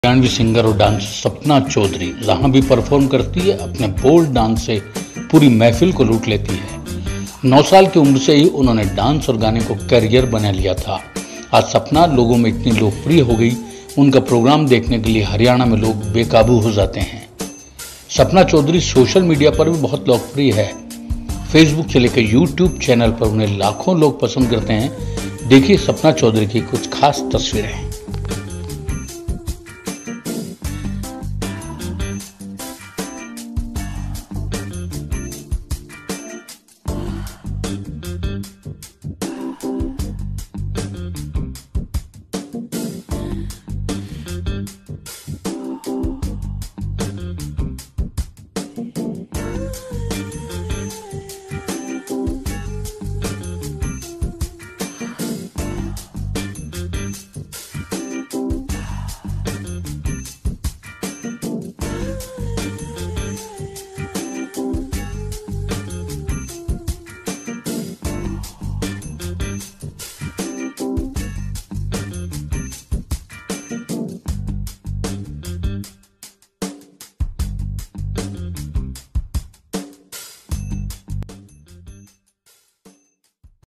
Haryanvi singer और dancer Sapna Chaudhary जहां भी परफॉर्म करती है अपने बोल्ड डांस से पूरी महफिल को लूट लेती है। 9 साल की उम्र से ही उन्होंने डांस और गाने को करियर बना लिया था। आज सपना लोगों में इतनी लोकप्रिय हो गई, उनका प्रोग्राम देखने के लिए हरियाणा में लोग बेकाबू हो जाते हैं। सपना चौधरी सोशल मीडिया पर भी बहुत लोकप्रिय है। फेसबुक से लेकर यूट्यूब चैनल पर उन्हें लाखों लोग पसंद करते हैं। देखिए सपना चौधरी की कुछ खास तस्वीरें।